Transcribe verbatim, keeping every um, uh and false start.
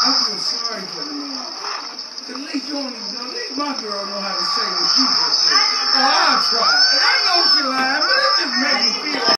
I feel sorry for the man. At least you only, at least my girl know how to say what she just said. Oh, I'll try. And I know she lying, but it just makes me feel